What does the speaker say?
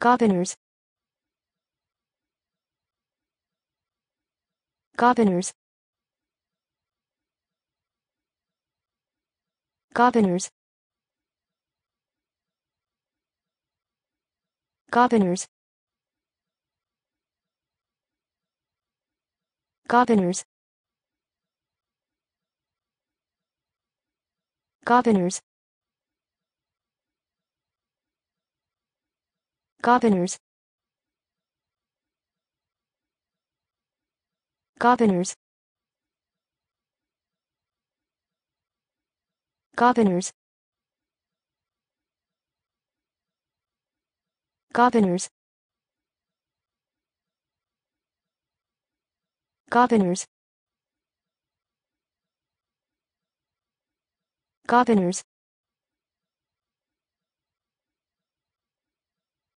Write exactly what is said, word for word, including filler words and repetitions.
Govenors. Govenors. Govenors. Govenors. Govenors. Govenors. Govenors. Govenors. Govenors. Govenors. Govenors. Govenors.